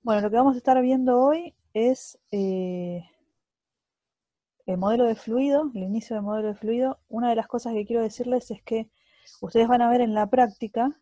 Bueno, lo que vamos a estar viendo hoy es el modelo de fluido, el inicio del modelo de fluido. Una de las cosas que quiero decirles es que ustedes van a ver en la práctica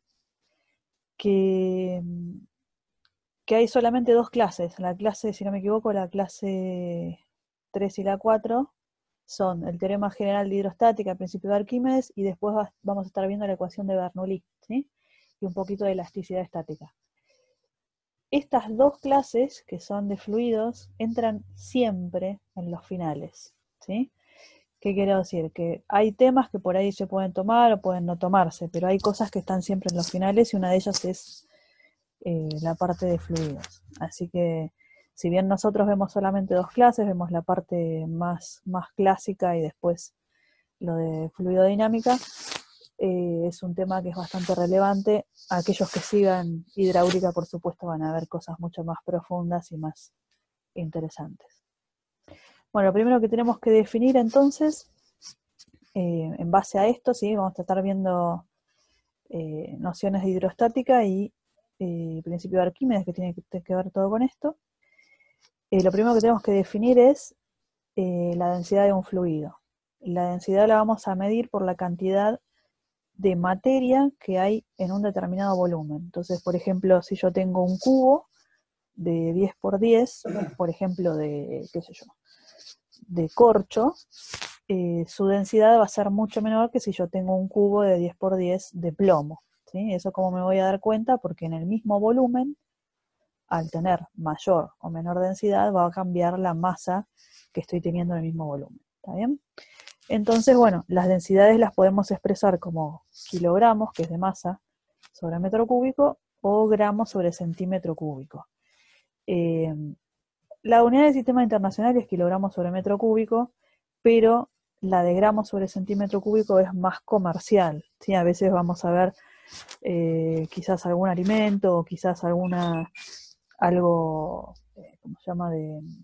que, que hay solamente dos clases. La clase, si no me equivoco, la clase 3 y la 4 son el teorema general de hidrostática, el principio de Arquímedes, y después vamos a estar viendo la ecuación de Bernoulli, ¿sí? Y un poquito de elasticidad estática. Estas dos clases, que son de fluidos, entran siempre en los finales, ¿sí? ¿Qué quiero decir? Que hay temas que por ahí se pueden tomar o pueden no tomarse, pero hay cosas que están siempre en los finales y una de ellas es la parte de fluidos. Así que, si bien nosotros vemos solamente dos clases, vemos la parte más clásica y después lo de fluidodinámica, es un tema que es bastante relevante. Aquellos que sigan hidráulica, por supuesto, van a ver cosas mucho más profundas y más interesantes. Bueno, lo primero que tenemos que definir entonces, en base a esto, ¿sí? Vamos a estar viendo nociones de hidrostática y principio de Arquímedes, que tiene que ver todo con esto. Lo primero que tenemos que definir es la densidad de un fluido. La densidad la vamos a medir por la cantidad de materia que hay en un determinado volumen. Entonces, por ejemplo, si yo tengo un cubo de 10 por 10, por ejemplo, de, qué sé yo, de corcho, su densidad va a ser mucho menor que si yo tengo un cubo de 10 por 10 de plomo, ¿sí? Eso como me voy a dar cuenta, porque en el mismo volumen, al tener mayor o menor densidad, va a cambiar la masa que estoy teniendo en el mismo volumen. ¿Está bien? Entonces, bueno, las densidades las podemos expresar como kilogramos, que es de masa, sobre metro cúbico, o gramos sobre centímetro cúbico. La unidad del sistema internacional es kilogramos sobre metro cúbico, pero la de gramos sobre centímetro cúbico es más comercial, ¿sí? A veces vamos a ver quizás algún alimento o quizás algo, ¿cómo se llama?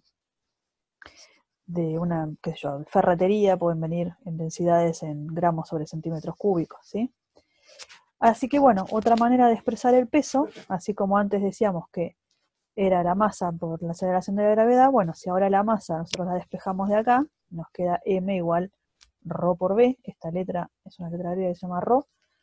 De una, qué sé yo, ferretería, pueden venir en densidades en gramos sobre centímetros cúbicos, ¿sí? Así que bueno, otra manera de expresar el peso, así como antes decíamos que era la masa por la aceleración de la gravedad, bueno, si ahora la masa nosotros la despejamos de acá, nos queda m igual ρ por b, esta letra es una letra griega que se llama ρ,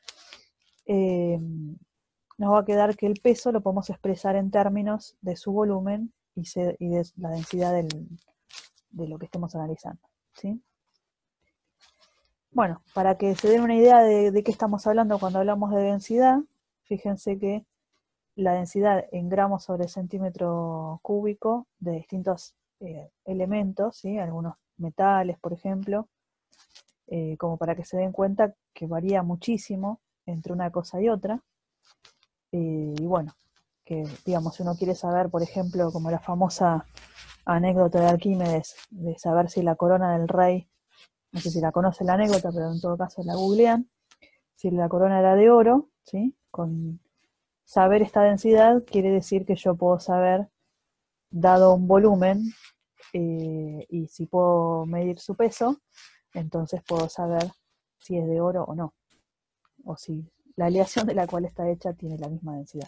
nos va a quedar que el peso lo podemos expresar en términos de su volumen y de la densidad de lo que estemos analizando, ¿sí? Bueno, para que se den una idea de qué estamos hablando cuando hablamos de densidad, fíjense que la densidad en gramos sobre centímetro cúbico de distintos elementos, ¿sí? Algunos metales, por ejemplo, como para que se den cuenta que varía muchísimo entre una cosa y otra. Y bueno, que digamos, si uno quiere saber, por ejemplo, como la famosa anécdota de Arquímedes, de saber si la corona del rey, no sé si la conoce la anécdota, pero en todo caso la googlean, si la corona era de oro, ¿sí? Con saber esta densidad quiere decir que yo puedo saber, dado un volumen, y si puedo medir su peso, entonces puedo saber si es de oro o no, o si la aleación de la cual está hecha tiene la misma densidad.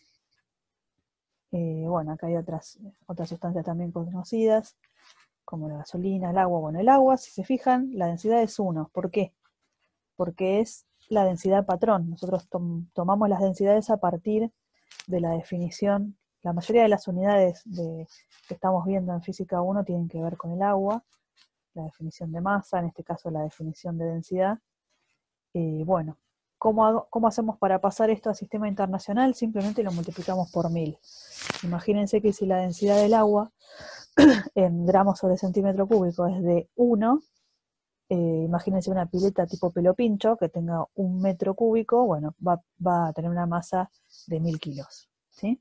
Bueno, acá hay otras sustancias también conocidas, como la gasolina, el agua. Bueno, el agua, si se fijan, la densidad es 1. ¿Por qué? Porque es la densidad patrón. Nosotros tomamos las densidades a partir de la definición. La mayoría de las unidades que estamos viendo en física 1 tienen que ver con el agua, la definición de masa, en este caso la definición de densidad. Bueno, ¿cómo hacemos para pasar esto al sistema internacional? Simplemente lo multiplicamos por 1000. Imagínense que si la densidad del agua en gramos sobre centímetro cúbico es de 1, imagínense una pileta tipo pelo pincho que tenga 1 metro cúbico, bueno, va a tener una masa de 1000 kilos, ¿sí?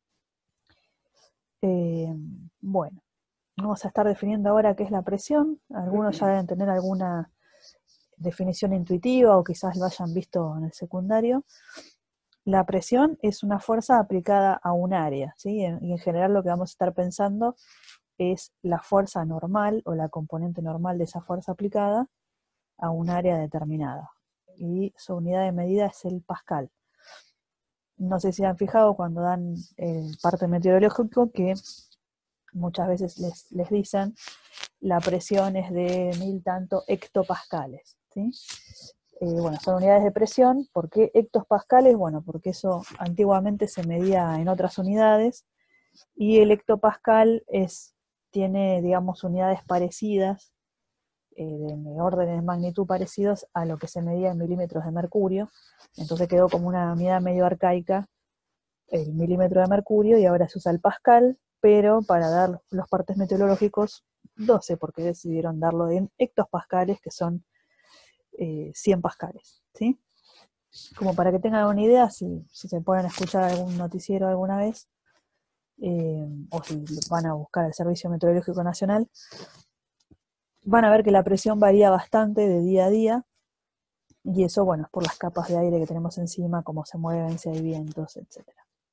Bueno, vamos a estar definiendo ahora qué es la presión. Algunos ya deben tener alguna definición intuitiva o quizás lo hayan visto en el secundario. La presión es una fuerza aplicada a un área, ¿sí? Y en general lo que vamos a estar pensando es la fuerza normal o la componente normal de esa fuerza aplicada a un área determinada. Y su unidad de medida es el pascal. no sé si han fijado cuando dan el parte meteorológico que muchas veces les dicen la presión es de 1000 tanto hectopascales, ¿sí? Bueno, son unidades de presión. ¿Por qué hectopascales? Bueno, porque eso antiguamente se medía en otras unidades, y el hectopascal tiene, digamos, unidades parecidas, de órdenes de magnitud parecidos a lo que se medía en milímetros de mercurio. Entonces quedó como una unidad medio arcaica el milímetro de mercurio, y ahora se usa el pascal, pero para dar los partes meteorológicos, 12, porque decidieron darlo en hectopascales, que son 100 pascales, ¿sí? Como para que tengan una idea, si se ponen a escuchar algún noticiero alguna vez, o si van a buscar el Servicio Meteorológico Nacional, van a ver que la presión varía bastante de día a día, y eso, bueno, es por las capas de aire que tenemos encima, cómo se mueven, si hay vientos, etc.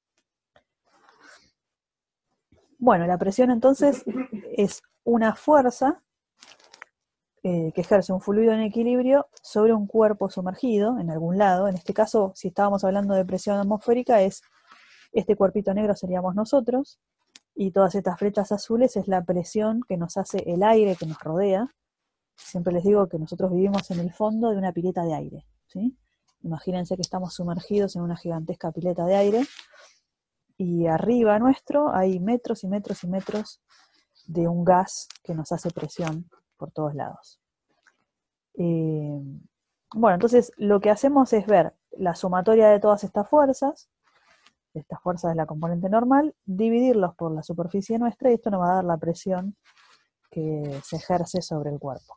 Bueno, la presión entonces es una fuerza que ejerce un fluido en equilibrio sobre un cuerpo sumergido en algún lado. En este caso, si estábamos hablando de presión atmosférica, este cuerpito negro seríamos nosotros, y todas estas flechas azules es la presión que nos hace el aire que nos rodea. Siempre les digo que nosotros vivimos en el fondo de una pileta de aire, ¿sí? Imagínense que estamos sumergidos en una gigantesca pileta de aire, y arriba nuestro hay metros y metros y metros de un gas que nos hace presión por todos lados. Bueno, entonces lo que hacemos es ver la sumatoria de todas estas fuerzas de la componente normal, dividirlos por la superficie nuestra, y esto nos va a dar la presión que se ejerce sobre el cuerpo.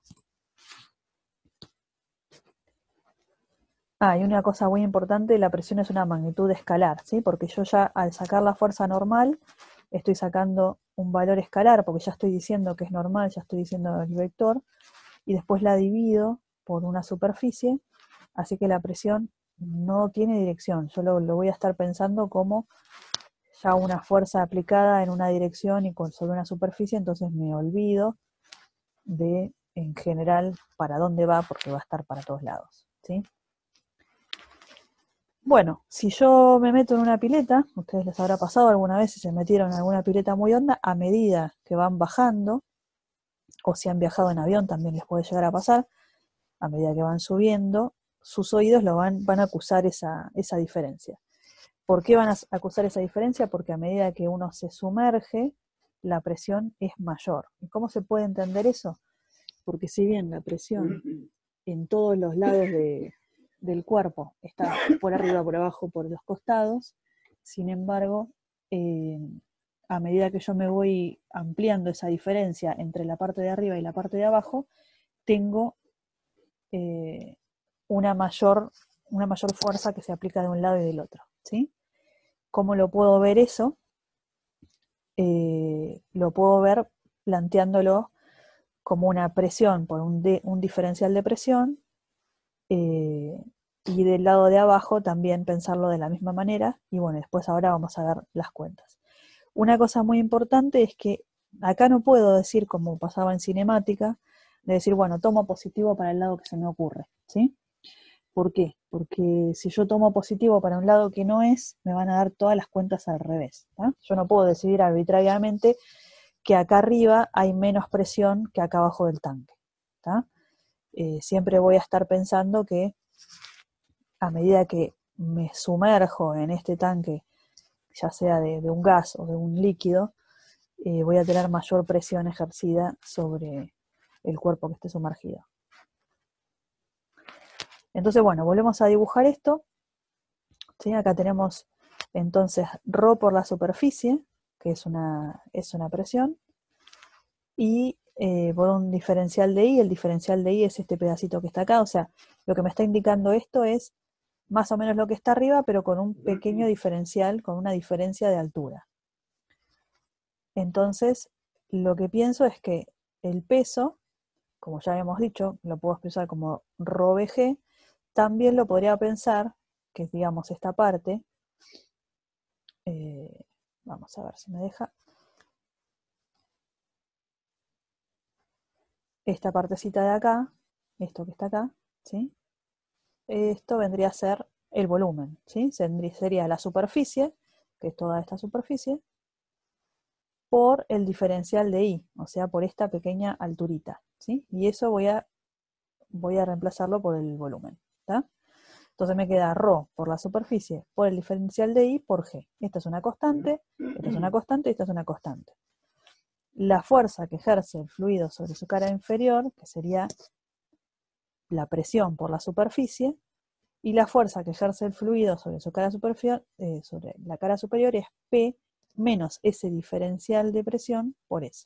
Y una cosa muy importante: la presión es una magnitud escalar, ¿sí? Porque yo ya al sacar la fuerza normal estoy sacando un valor escalar, porque ya estoy diciendo que es normal, ya estoy diciendo el vector, y después la divido por una superficie, así que la presión no tiene dirección. Yo lo voy a estar pensando como ya una fuerza aplicada en una dirección y sobre una superficie, entonces me olvido de, en general, para dónde va, porque va a estar para todos lados, ¿sí? Bueno, si yo me meto en una pileta, ustedes les habrá pasado alguna vez si se metieron en alguna pileta muy honda, a medida que van bajando, o si han viajado en avión también les puede llegar a pasar, a medida que van subiendo, sus oídos van a acusar esa diferencia. ¿Por qué van a acusar esa diferencia? Porque a medida que uno se sumerge, la presión es mayor. ¿Y cómo se puede entender eso? Porque si bien la presión en todos los lados del cuerpo está por arriba, por abajo, por los costados, sin embargo, a medida que yo me voy ampliando esa diferencia entre la parte de arriba y la parte de abajo, tengo una mayor fuerza que se aplica de un lado y del otro, ¿sí? ¿Cómo lo puedo ver eso? Lo puedo ver planteándolo como una presión por un diferencial de presión, y del lado de abajo también pensarlo de la misma manera, y bueno, después ahora vamos a ver las cuentas. Una cosa muy importante es que acá no puedo decir, como pasaba en cinemática, de decir, bueno, tomo positivo para el lado que se me ocurre, ¿sí? ¿Por qué? Porque si yo tomo positivo para un lado que no es, me van a dar todas las cuentas al revés, ¿tá? Yo no puedo decidir arbitrariamente que acá arriba hay menos presión que acá abajo del tanque, ¿tá? Siempre voy a estar pensando que a medida que me sumerjo en este tanque, ya sea de un gas o de un líquido, voy a tener mayor presión ejercida sobre el cuerpo que esté sumergido. Entonces, bueno, volvemos a dibujar esto, ¿sí? Acá tenemos entonces ρ por la superficie, que es una presión, y por un diferencial de I. El diferencial de I es este pedacito que está acá, o sea, lo que me está indicando esto es más o menos lo que está arriba, pero con un pequeño diferencial, con una diferencia de altura. Entonces, lo que pienso es que el peso, como ya habíamos dicho, lo puedo expresar como ρVg, también lo podría pensar, que es, digamos, esta parte, vamos a ver si me deja, esta partecita de acá, esto que está acá, ¿sí? Esto vendría a ser el volumen, ¿sí? Sería la superficie, que es toda esta superficie, por el diferencial de I, o sea, por esta pequeña alturita, ¿sí? Y eso voy a reemplazarlo por el volumen, ¿está? Entonces me queda ρ por la superficie, por el diferencial de I, por G. Esta es una constante, esta es una constante y esta es una constante. La fuerza que ejerce el fluido sobre su cara inferior, que sería la presión por la superficie, y la fuerza que ejerce el fluido sobre su cara superior, sobre la cara superior es P menos ese diferencial de presión por S.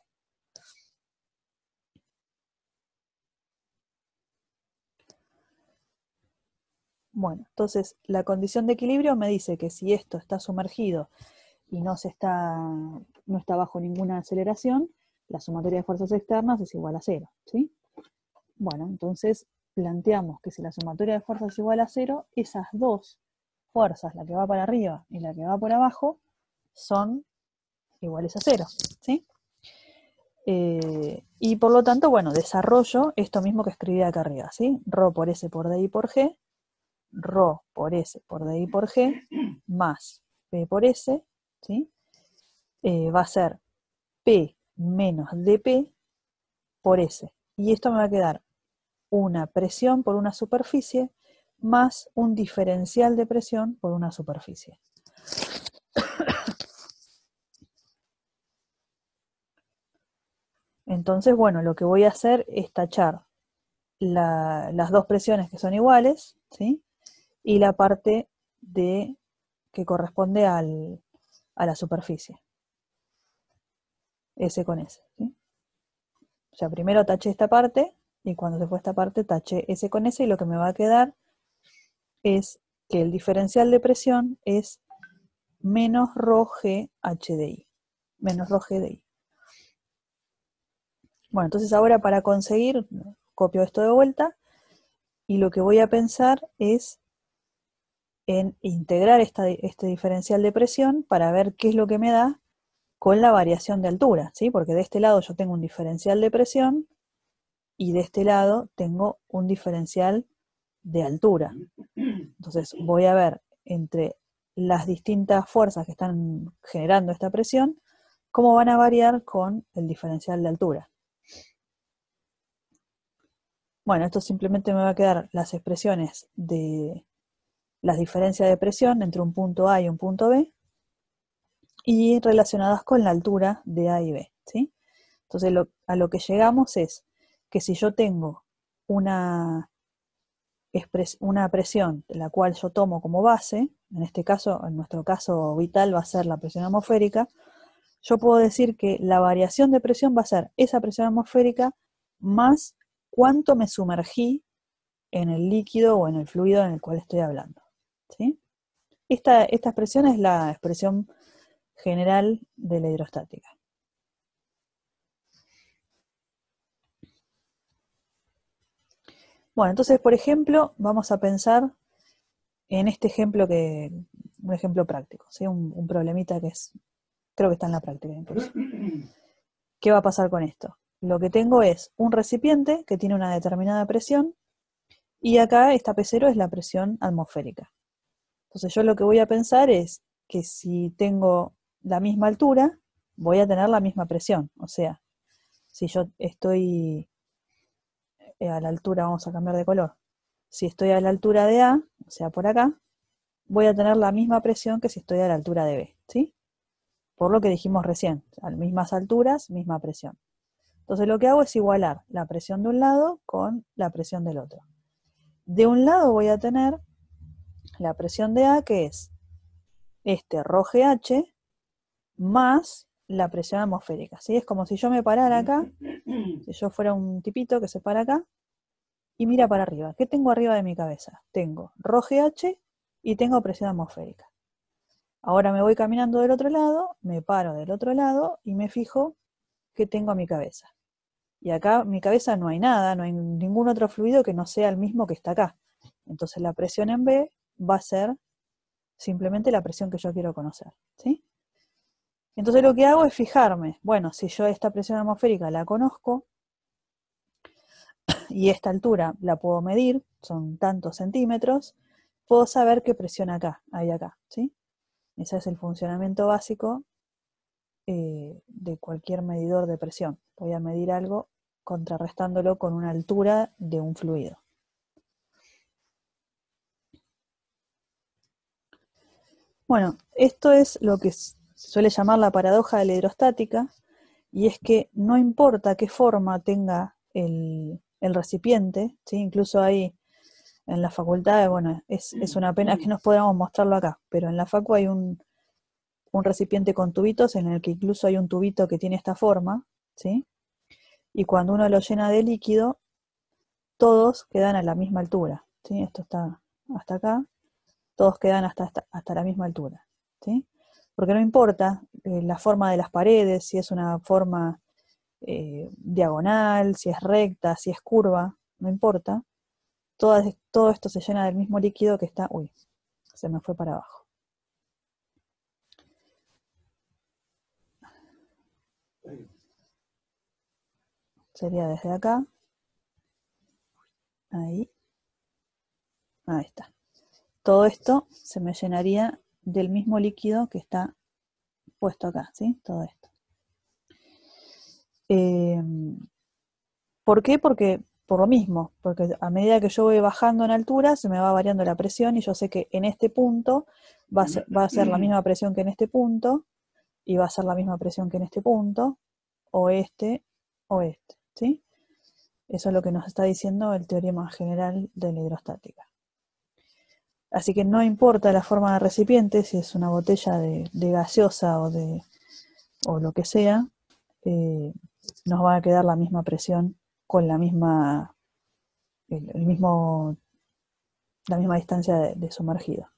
Bueno, entonces la condición de equilibrio me dice que si esto está sumergido y no está bajo ninguna aceleración, la sumatoria de fuerzas externas es igual a 0, ¿sí? Bueno, entonces planteamos que si la sumatoria de fuerzas es igual a 0, esas dos fuerzas, la que va para arriba y la que va por abajo, son iguales a 0, ¿sí? Y por lo tanto, bueno, desarrollo esto mismo que escribí acá arriba, ¿sí? Rho por S por DI por G, Rho por S por DI por G, más P por S, ¿sí? Va a ser P menos dP por S. Y esto me va a quedar una presión por una superficie más un diferencial de presión por una superficie. Entonces, bueno, lo que voy a hacer es tachar las dos presiones que son iguales, ¿sí? Y la parte que corresponde a la superficie. S con S, ¿sí? O sea, primero taché esta parte, y cuando se fue esta parte taché S con S, y lo que me va a quedar es que el diferencial de presión es menos rho G HDI. Menos rho GDI. Bueno, entonces ahora para conseguir, copio esto de vuelta, y lo que voy a pensar es en integrar este diferencial de presión para ver qué es lo que me da con la variación de altura, ¿sí? Porque de este lado yo tengo un diferencial de presión y de este lado tengo un diferencial de altura. Entonces voy a ver entre las distintas fuerzas que están generando esta presión, cómo van a variar con el diferencial de altura. Bueno, esto simplemente me va a quedar las expresiones de las diferencias de presión entre un punto A y un punto B y relacionadas con la altura de A y B, ¿sí? Entonces a lo que llegamos es que si yo tengo una presión la cual yo tomo como base, en este caso, en nuestro caso vital va a ser la presión atmosférica, yo puedo decir que la variación de presión va a ser esa presión atmosférica más cuánto me sumergí en el líquido o en el fluido en el cual estoy hablando, ¿sí? Esta expresión es la expresión general de la hidrostática. Bueno, entonces, por ejemplo, vamos a pensar en este ejemplo un ejemplo práctico, ¿sí? Un problemita que creo que está en la práctica incluso. ¿Qué va a pasar con esto? Lo que tengo es un recipiente que tiene una determinada presión y acá esta P0 es la presión atmosférica. Entonces yo lo que voy a pensar es que si tengo la misma altura, voy a tener la misma presión. O sea, si yo estoy a la altura, vamos a cambiar de color, si estoy a la altura de A, o sea, por acá, voy a tener la misma presión que si estoy a la altura de B, ¿sí? Por lo que dijimos recién, a las mismas alturas, misma presión. Entonces lo que hago es igualar la presión de un lado con la presión del otro. De un lado voy a tener la presión de A, que es este rho GH, más la presión atmosférica, ¿sí? Es como si yo me parara acá, si yo fuera un tipito que se para acá, y mira para arriba. ¿Qué tengo arriba de mi cabeza? Tengo rho GH y tengo presión atmosférica. Ahora me voy caminando del otro lado, me paro del otro lado y me fijo qué tengo a mi cabeza. Y acá en mi cabeza no hay nada, no hay ningún otro fluido que no sea el mismo que está acá. Entonces la presión en B va a ser simplemente la presión que yo quiero conocer, ¿sí? Entonces lo que hago es fijarme, bueno, si yo esta presión atmosférica la conozco y esta altura la puedo medir, son tantos centímetros, puedo saber qué presión hay acá, ¿sí? Ese es el funcionamiento básico de cualquier medidor de presión. Voy a medir algo contrarrestándolo con una altura de un fluido. Bueno, esto es lo que se suele llamar la paradoja de la hidrostática, y es que no importa qué forma tenga el recipiente, ¿sí? Incluso ahí en la facultad, bueno, es una pena que no podamos mostrarlo acá, pero en la facu hay un recipiente con tubitos en el que incluso hay un tubito que tiene esta forma, ¿sí? Y cuando uno lo llena de líquido, todos quedan a la misma altura, ¿sí? Esto está hasta acá, todos quedan hasta la misma altura, ¿sí? Porque no importa la forma de las paredes, si es una forma diagonal, si es recta, si es curva, no importa. Todo esto se llena del mismo líquido que está... Uy, se me fue para abajo. Sería desde acá. Ahí. Ahí está. Todo esto se me llenaría del mismo líquido que está puesto acá, ¿sí? Todo esto. ¿Por qué? Porque por lo mismo, porque a medida que yo voy bajando en altura, se me va variando la presión y yo sé que en este punto va a ser la misma presión que en este punto, y va a ser la misma presión que en este punto, o este, ¿sí? Eso es lo que nos está diciendo el teorema general de la hidrostática. Así que no importa la forma de recipiente, si es una botella de gaseosa o lo que sea, nos va a quedar la misma presión con la misma distancia de sumergido.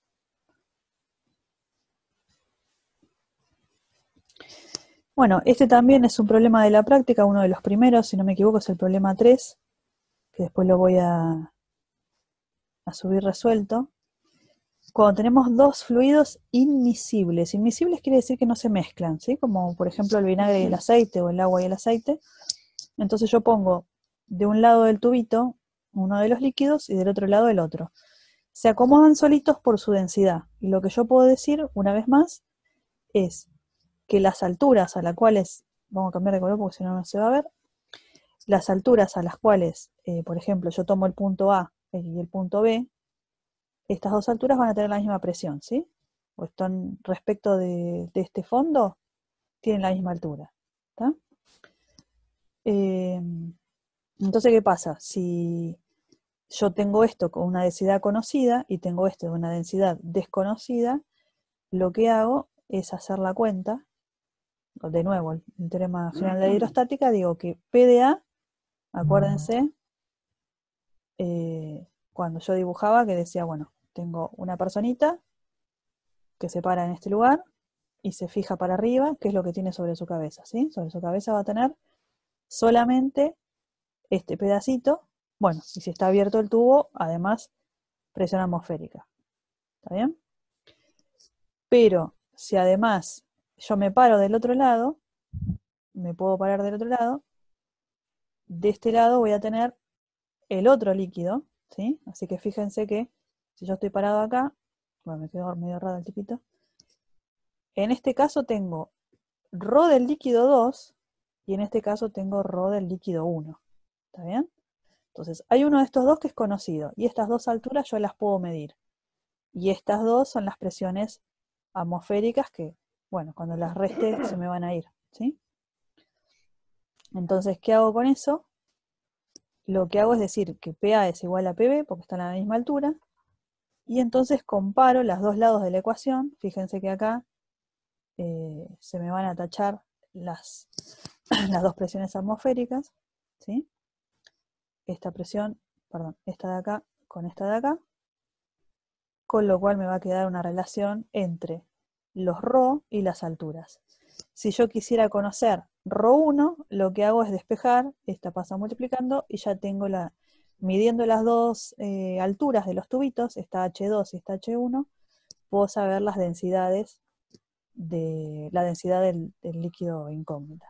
Bueno, este también es un problema de la práctica, uno de los primeros, si no me equivoco, es el problema 3, que después lo voy a subir resuelto. Cuando tenemos dos fluidos inmiscibles. Inmiscibles quiere decir que no se mezclan, ¿sí? Como por ejemplo el vinagre y el aceite, o el agua y el aceite. Entonces yo pongo de un lado del tubito uno de los líquidos y del otro lado el otro. Se acomodan solitos por su densidad. Y lo que yo puedo decir, una vez más, es que las alturas a las cuales, vamos a cambiar de color porque si no, no se va a ver, las alturas a las cuales, por ejemplo, yo tomo el punto A y el punto B, estas dos alturas van a tener la misma presión, ¿sí? O están respecto de este fondo, tienen la misma altura. ¿Está? Entonces, ¿qué pasa? Si yo tengo esto con una densidad conocida y tengo esto de una densidad desconocida, lo que hago es hacer la cuenta, de nuevo, el teorema general de la hidrostática, digo que P de A, acuérdense, cuando yo dibujaba que decía, bueno, tengo una personita que se para en este lugar y se fija para arriba, qué es lo que tiene sobre su cabeza, ¿sí? Sobre su cabeza va a tener solamente este pedacito, bueno, y si está abierto el tubo, además presión atmosférica, ¿está bien? Pero si además yo me paro del otro lado, me puedo parar del otro lado, de este lado voy a tener el otro líquido, ¿sí? Así que fíjense que si yo estoy parado acá, bueno, me quedó medio raro el tipito, en este caso tengo ρ del líquido 2 y en este caso tengo ρ del líquido 1, ¿está bien? Entonces, hay uno de estos dos que es conocido y estas dos alturas yo las puedo medir. Y estas dos son las presiones atmosféricas que, bueno, cuando las reste se me van a ir, ¿sí? Entonces, ¿qué hago con eso? Lo que hago es decir que PA es igual a PB porque están a la misma altura, y entonces comparo los dos lados de la ecuación. Fíjense que acá se me van a tachar las dos presiones atmosféricas, ¿sí? Esta presión, perdón, esta de acá con esta de acá, con lo cual me va a quedar una relación entre los ρ y las alturas. Si yo quisiera conocer ρ1, lo que hago es despejar, esta pasa multiplicando y ya tengo midiendo las dos alturas de los tubitos, esta H2 y esta H1, puedo saber las densidades la densidad del líquido incógnita.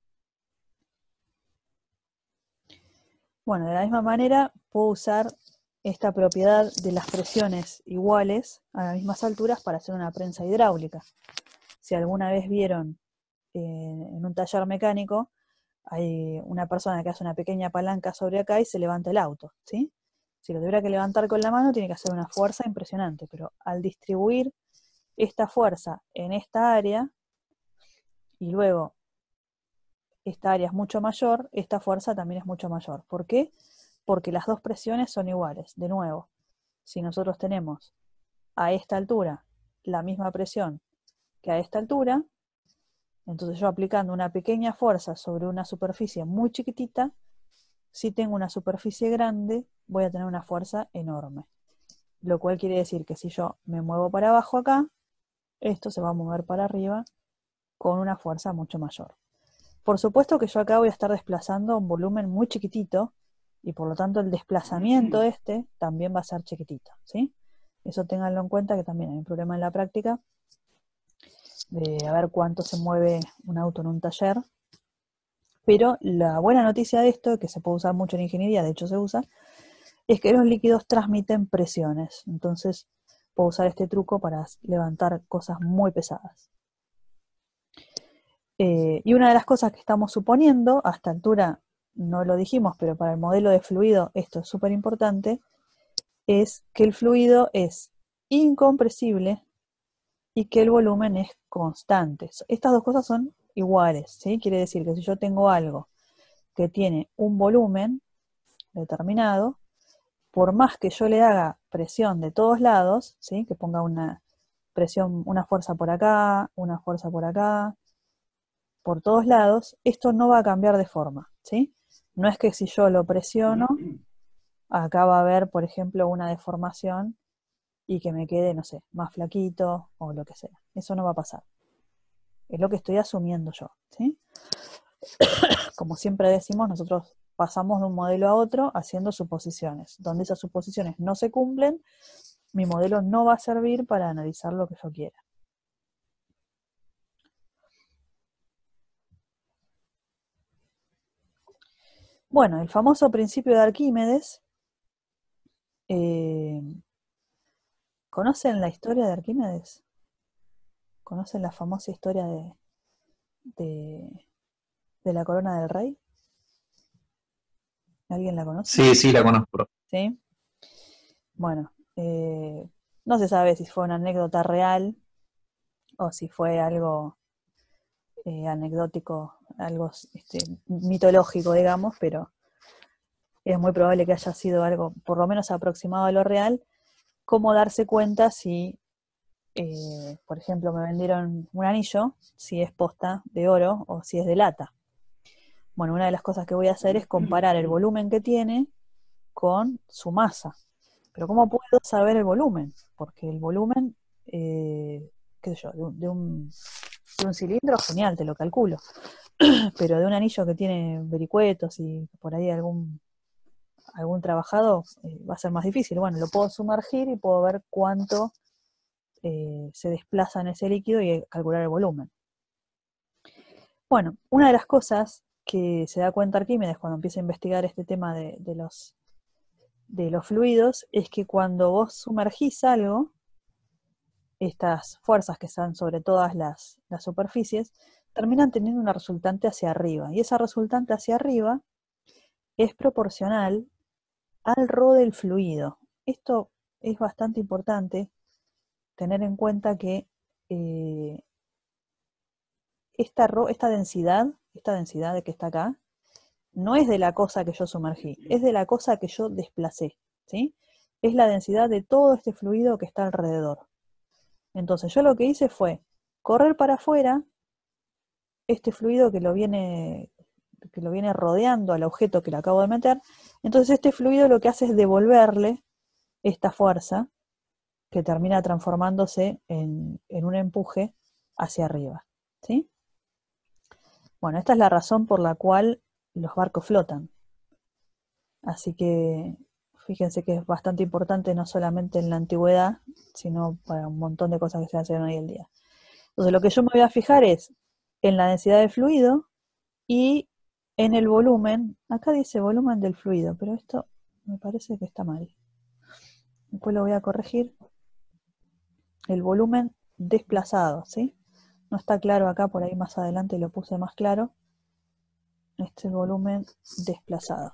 Bueno, de la misma manera puedo usar esta propiedad de las presiones iguales a las mismas alturas para hacer una prensa hidráulica. Si alguna vez vieron en un taller mecánico, hay una persona que hace una pequeña palanca sobre acá y se levanta el auto, ¿sí? Si lo tuviera que levantar con la mano, tiene que hacer una fuerza impresionante, pero al distribuir esta fuerza en esta área, y luego esta área es mucho mayor, esta fuerza también es mucho mayor. ¿Por qué? Porque las dos presiones son iguales. De nuevo, si nosotros tenemos a esta altura la misma presión que a esta altura, entonces yo aplicando una pequeña fuerza sobre una superficie muy chiquitita, si tengo una superficie grande, voy a tener una fuerza enorme. Lo cual quiere decir que si yo me muevo para abajo acá, esto se va a mover para arriba con una fuerza mucho mayor. Por supuesto que yo acá voy a estar desplazando un volumen muy chiquitito y por lo tanto el desplazamiento este también va a ser chiquitito, ¿sí? Eso ténganlo en cuenta, que también hay un problema en la práctica de a ver cuánto se mueve un auto en un taller. Pero la buena noticia de esto, que se puede usar mucho en ingeniería, de hecho se usa, es que los líquidos transmiten presiones. Entonces puedo usar este truco para levantar cosas muy pesadas. Y una de las cosas que estamos suponiendo, a esta altura no lo dijimos, pero para el modelo de fluido esto es súper importante, es que el fluido es incompresible y que el volumen es constante. Estas dos cosas son iguales, ¿sí? Quiere decir que si yo tengo algo que tiene un volumen determinado, por más que yo le haga presión de todos lados, ¿sí? Que ponga una presión, una fuerza por acá, una fuerza por acá, por todos lados, esto no va a cambiar de forma, ¿sí? No es que si yo lo presiono, acá va a haber, por ejemplo, una deformación y que me quede, no sé, más flaquito o lo que sea. Eso no va a pasar. Es lo que estoy asumiendo yo, ¿sí? Como siempre decimos, nosotros pasamos de un modelo a otro haciendo suposiciones. Donde esas suposiciones no se cumplen, mi modelo no va a servir para analizar lo que yo quiera. Bueno, el famoso principio de Arquímedes. ¿Conocen la historia de Arquímedes? ¿Conocen la famosa historia de, de la corona del rey? ¿Alguien la conoce? Sí, sí, la conozco. ¿Sí? Bueno, no se sabe si fue una anécdota real o si fue algo anecdótico, algo mitológico, digamos, pero es muy probable que haya sido algo por lo menos aproximado a lo real. ¿Cómo darse cuenta si, por ejemplo, me vendieron un anillo, si es posta de oro o si es de lata? Bueno, una de las cosas que voy a hacer es comparar el volumen que tiene con su masa. Pero ¿cómo puedo saber el volumen? Porque el volumen, qué sé yo, de un cilindro, genial, te lo calculo. Pero de un anillo que tiene vericuetos y por ahí algún trabajado, va a ser más difícil. Bueno, lo puedo sumergir y puedo ver cuánto se desplaza en ese líquido y calcular el volumen. Bueno, una de las cosas que se da cuenta Arquímedes cuando empieza a investigar este tema de los fluidos es que cuando vos sumergís algo, estas fuerzas que están sobre todas las superficies, terminan teniendo una resultante hacia arriba. Y esa resultante hacia arriba es proporcional al ρ del fluido. Esto es bastante importante tener en cuenta que esta densidad de que está acá, no es de la cosa que yo sumergí, es de la cosa que yo desplacé, ¿sí? Es la densidad de todo este fluido que está alrededor. Entonces yo lo que hice fue correr para afuera este fluido que lo viene rodeando al objeto que le acabo de meter. Entonces este fluido lo que hace es devolverle esta fuerza que termina transformándose en un empuje hacia arriba, ¿sí? Bueno, esta es la razón por la cual los barcos flotan. Así que fíjense que es bastante importante no solamente en la antigüedad, sino para un montón de cosas que se hacen hoy en día. Entonces lo que yo me voy a fijar es en la densidad del fluido y en el volumen. Acá dice volumen del fluido, pero esto me parece que está mal. después lo voy a corregir, el volumen desplazado, ¿sí? No está claro acá, por ahí más adelante lo puse más claro. Este volumen desplazado.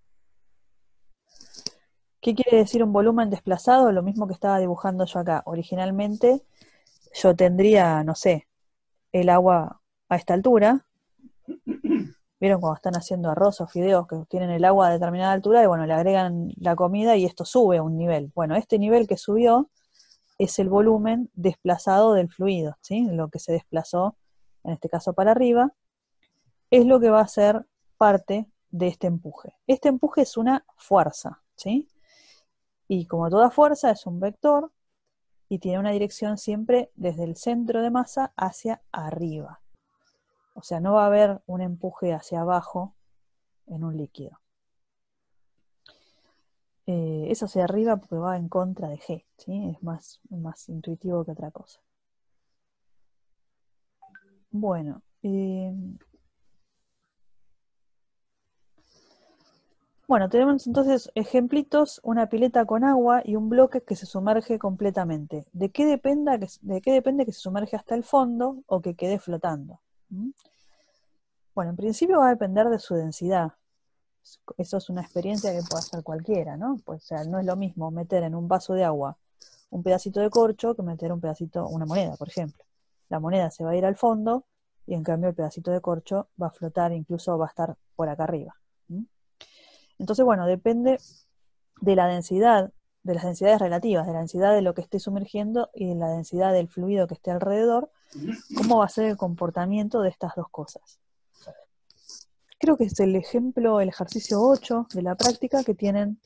¿Qué quiere decir un volumen desplazado? Lo mismo que estaba dibujando yo acá. Originalmente yo tendría, no sé, el agua a esta altura. ¿Vieron cuando están haciendo arroz o fideos que tienen el agua a determinada altura y bueno, le agregan la comida y esto sube a un nivel? Bueno, este nivel que subió es el volumen desplazado del fluido, ¿sí? Lo que se desplazó, en este caso para arriba, es lo que va a ser parte de este empuje. Este empuje es una fuerza, ¿sí? Y como toda fuerza es un vector y tiene una dirección siempre desde el centro de masa hacia arriba. O sea, no va a haber un empuje hacia abajo en un líquido. Eso hacia arriba porque va en contra de G, ¿sí? Es más intuitivo que otra cosa. Bueno, tenemos entonces ejemplitos, una pileta con agua y un bloque que se sumerge completamente. ¿De qué depende que se sumerge hasta el fondo o que quede flotando? Bueno, en principio va a depender de su densidad. Eso es una experiencia que puede hacer cualquiera, ¿no? Pues, o sea, no es lo mismo meter en un vaso de agua un pedacito de corcho que meter una moneda, por ejemplo. La moneda se va a ir al fondo y en cambio el pedacito de corcho va a flotar, incluso va a estar por acá arriba. Entonces, bueno, depende de la densidad, de las densidades relativas, de la densidad de lo que esté sumergiendo y de la densidad del fluido que esté alrededor, cómo va a ser el comportamiento de estas dos cosas. Creo que es el ejercicio 8 de la práctica, que tienen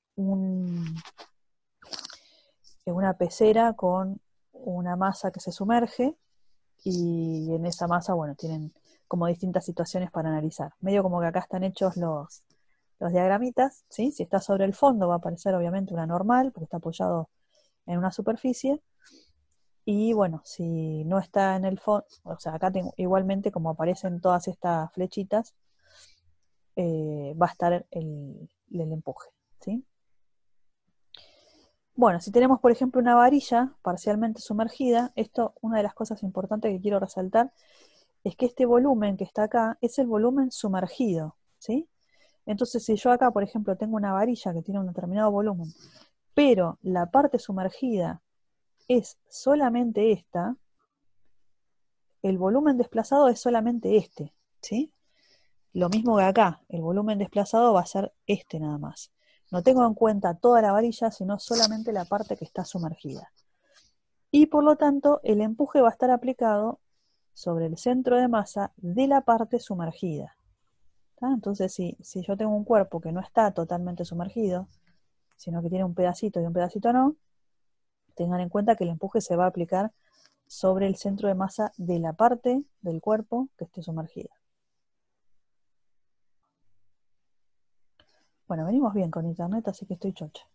una pecera con una masa que se sumerge y en esa masa, bueno, tienen como distintas situaciones para analizar. Medio como que acá están hechos los diagramitas, ¿sí? Si está sobre el fondo va a aparecer obviamente una normal, porque está apoyado en una superficie. Y bueno, si no está en el fondo, o sea, acá tengo, igualmente como aparecen todas estas flechitas, va a estar el empuje, ¿sí? Bueno, si tenemos por ejemplo una varilla parcialmente sumergida, una de las cosas importantes que quiero resaltar es que este volumen que está acá es el volumen sumergido, ¿sí? Entonces, si yo acá, por ejemplo, tengo una varilla que tiene un determinado volumen, pero la parte sumergida es solamente esta, el volumen desplazado es solamente este, ¿sí? Lo mismo que acá, el volumen desplazado va a ser este nada más. No tengo en cuenta toda la varilla, sino solamente la parte que está sumergida. Y por lo tanto, el empuje va a estar aplicado sobre el centro de masa de la parte sumergida. Entonces, si yo tengo un cuerpo que no está totalmente sumergido, sino que tiene un pedacito y un pedacito no, tengan en cuenta que el empuje se va a aplicar sobre el centro de masa de la parte del cuerpo que esté sumergida. Bueno, venimos bien con internet, así que estoy chocha.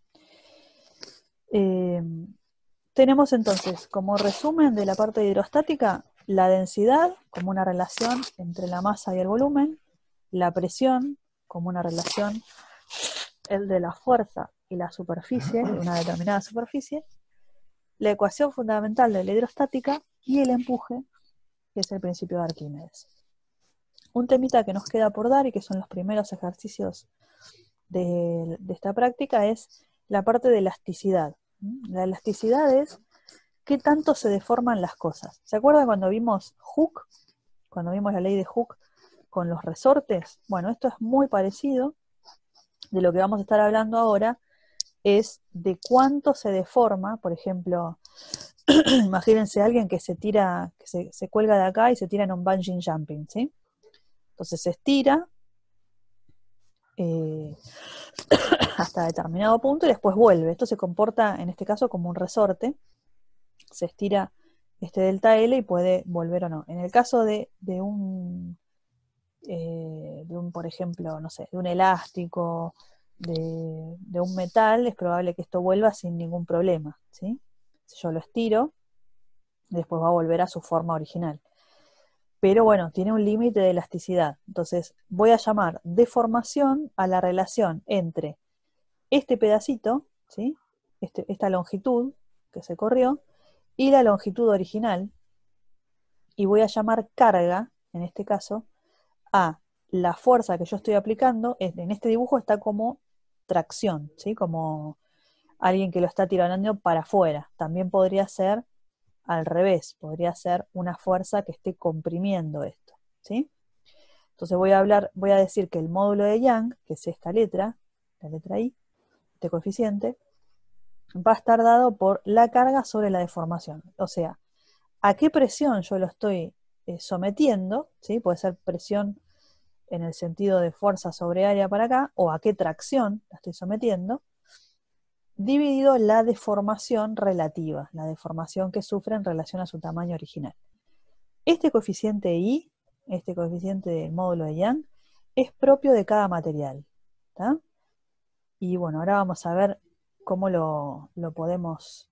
Tenemos entonces, como resumen de la parte hidrostática, la densidad como una relación entre la masa y el volumen, la presión como una relación de la fuerza y la superficie, de una determinada superficie, la ecuación fundamental de la hidrostática y el empuje, que es el principio de Arquímedes. Un temita que nos queda por dar y que son los primeros ejercicios de esta práctica es la parte de elasticidad. La elasticidad es qué tanto se deforman las cosas. ¿Se acuerdan cuando vimos Hooke? Cuando vimos la ley de Hooke con los resortes. Bueno, esto es muy parecido. De lo que vamos a estar hablando ahora es de cuánto se deforma, por ejemplo, imagínense a alguien que se tira, que se cuelga de acá y se tira en un bungee jumping, ¿sí? Entonces se estira hasta determinado punto y después vuelve. Esto se comporta, en este caso, como un resorte. Se estira este delta L y puede volver o no. En el caso de un, por ejemplo, no sé, de un elástico, de un metal, es probable que esto vuelva sin ningún problema, ¿sí? Si yo lo estiro, después va a volver a su forma original. Pero bueno, tiene un límite de elasticidad. Entonces voy a llamar deformación a la relación entre este pedacito, ¿sí? esta longitud que se corrió y la longitud original, y voy a llamar carga, en este caso, a la fuerza que yo estoy aplicando. En este dibujo está como tracción, ¿sí? Como alguien que lo está tirando para afuera. También podría ser al revés, podría ser una fuerza que esté comprimiendo esto, ¿sí? Entonces voy a decir que el módulo de Young, que es esta letra, la letra I, este coeficiente, va a estar dado por la carga sobre la deformación. O sea, a qué presión yo lo estoy sometiendo, ¿sí? Puede ser presión en el sentido de fuerza sobre área para acá, o a qué tracción la estoy sometiendo, dividido la deformación relativa, la deformación que sufre en relación a su tamaño original. Este coeficiente I, este coeficiente del módulo de Young, es propio de cada material, ¿tá? Y bueno, ahora vamos a ver cómo lo podemos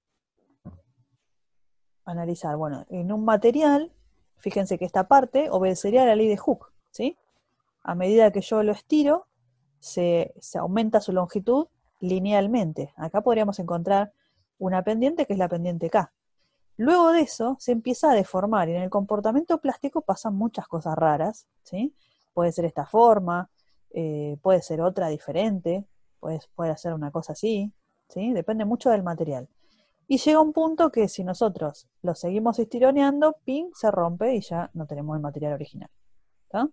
analizar. Bueno, en un material, fíjense que esta parte obedecería a la ley de Hooke, ¿sí? A medida que yo lo estiro, se aumenta su longitud linealmente. Acá podríamos encontrar una pendiente que es la pendiente K. Luego de eso se empieza a deformar y en el comportamiento plástico pasan muchas cosas raras, ¿sí? Puede ser esta forma, puede ser otra diferente, puede ser una cosa así, ¿sí? Depende mucho del material. Y llega un punto que si nosotros lo seguimos estironeando, ping, se rompe y ya no tenemos el material original, ¿tá?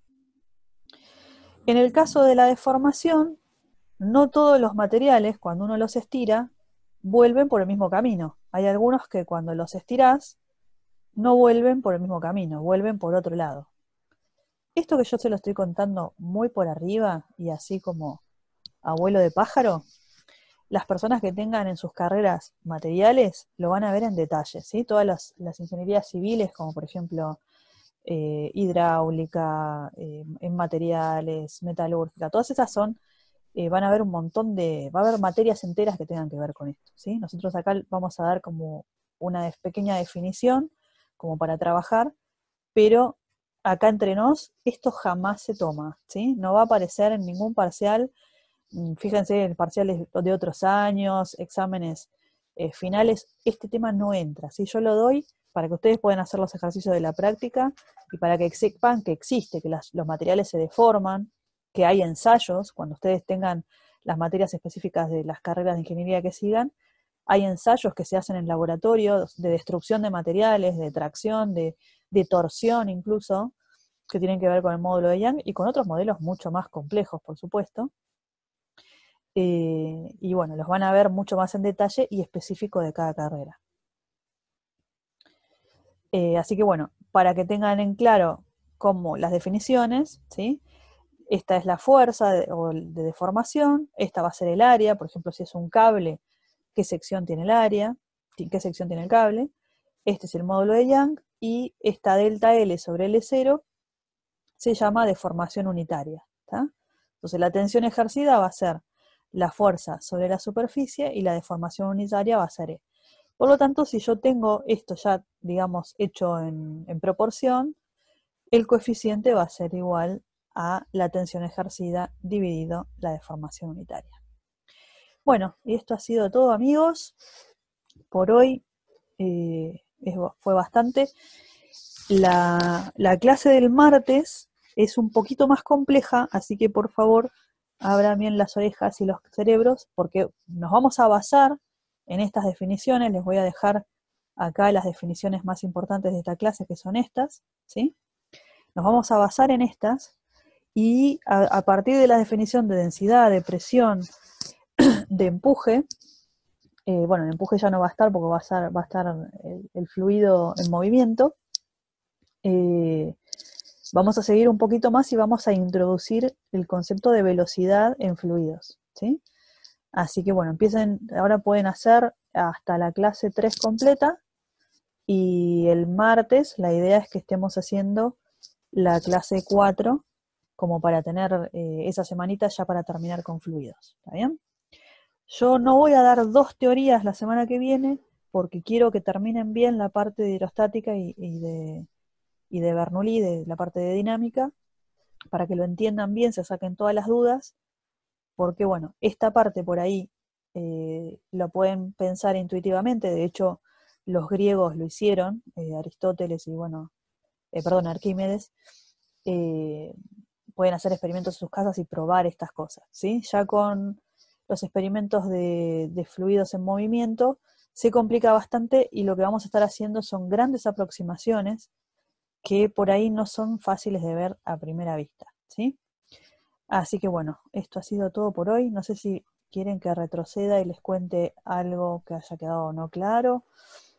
En el caso de la deformación, no todos los materiales, cuando uno los estira, vuelven por el mismo camino. Hay algunos que cuando los estirás, no vuelven por el mismo camino, vuelven por otro lado. Esto que yo se lo estoy contando muy por arriba y así como abuelo de pájaro, las personas que tengan en sus carreras materiales lo van a ver en detalle, ¿sí? Todas las ingenierías civiles, como por ejemplo hidráulica, en materiales, metalúrgica, todas esas son, van a haber un montón va a haber materias enteras que tengan que ver con esto, ¿sí? Nosotros acá vamos a dar como una pequeña definición, como para trabajar, pero acá entre nos, esto jamás se toma, ¿sí? No va a aparecer en ningún parcial. Fíjense en parciales de otros años, exámenes finales, este tema no entra, ¿sí? Yo lo doy para que ustedes puedan hacer los ejercicios de la práctica y para que sepan que existe, que los materiales se deforman, que hay ensayos, cuando ustedes tengan las materias específicas de las carreras de ingeniería que sigan, hay ensayos que se hacen en laboratorio de destrucción de materiales, de tracción, de torsión incluso, que tienen que ver con el módulo de Young y con otros modelos mucho más complejos, por supuesto. Y bueno, los van a ver mucho más en detalle y específico de cada carrera. Así que bueno, para que tengan en claro como las definiciones, ¿sí? Esta es la fuerza de deformación, esta va a ser el área, por ejemplo, si es un cable, qué sección tiene el área, qué sección tiene el cable. Este es el módulo de Young y esta delta L sobre L0 se llama deformación unitaria, ¿tá? Entonces la tensión ejercida va a ser la fuerza sobre la superficie y la deformación unitaria va a ser E. Por lo tanto, si yo tengo esto ya, digamos, hecho en proporción, el coeficiente va a ser igual a la tensión ejercida dividido la deformación unitaria. Bueno, y esto ha sido todo, amigos. Por hoy fue bastante. La clase del martes es un poquito más compleja, así que por favor abran bien las orejas y los cerebros, porque nos vamos a basar en estas definiciones. Les voy a dejar acá las definiciones más importantes de esta clase, que son estas, ¿sí? Nos vamos a basar en estas, y a partir de la definición de densidad, de presión, de empuje, bueno, el empuje ya no va a estar porque va a estar el fluido en movimiento. Vamos a seguir un poquito más y vamos a introducir el concepto de velocidad en fluidos, ¿sí? Así que bueno, empiecen, ahora pueden hacer hasta la clase 3 completa, y el martes la idea es que estemos haciendo la clase 4 como para tener esa semanita ya para terminar con fluidos, ¿está bien? Yo no voy a dar 2 teorías la semana que viene porque quiero que terminen bien la parte de hidrostática y de Bernoulli, de la parte de dinámica, para que lo entiendan bien, se saquen todas las dudas, porque bueno, esta parte por ahí lo pueden pensar intuitivamente, de hecho los griegos lo hicieron, Aristóteles y bueno, perdón, Arquímedes, pueden hacer experimentos en sus casas y probar estas cosas, ¿sí? Ya con los experimentos de fluidos en movimiento se complica bastante y lo que vamos a estar haciendo son grandes aproximaciones que por ahí no son fáciles de ver a primera vista, ¿sí? Así que bueno, esto ha sido todo por hoy. No sé si quieren que retroceda y les cuente algo que haya quedado no claro,